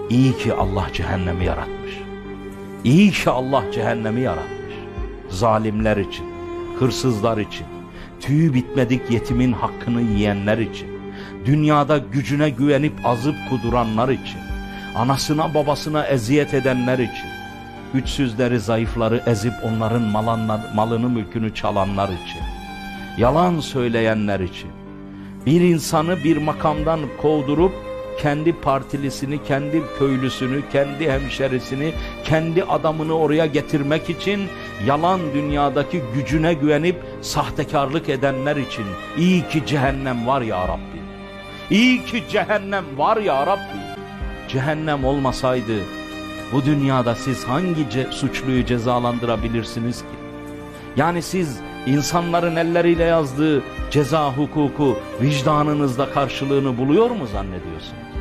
İyi ki Allah cehennemi yaratmış. İyi ki Allah cehennemi yaratmış. Zalimler için, hırsızlar için, tüyü bitmedik yetimin hakkını yiyenler için, dünyada gücüne güvenip azıp kuduranlar için, anasına babasına eziyet edenler için, güçsüzleri zayıfları ezip onların malını mülkünü çalanlar için, yalan söyleyenler için, bir insanı bir makamdan kovdurup kendi partilisini, kendi köylüsünü, kendi hemşerisini, kendi adamını oraya getirmek için yalan dünyadaki gücüne güvenip sahtekarlık edenler için iyi ki cehennem var ya Rabbi. İyi ki cehennem var ya Rabbi. Cehennem olmasaydı bu dünyada siz hangi suçluyu cezalandırabilirsiniz ki? Yani siz insanların elleriyle yazdığı ceza hukuku vicdanınızda karşılığını buluyor mu zannediyorsunuz?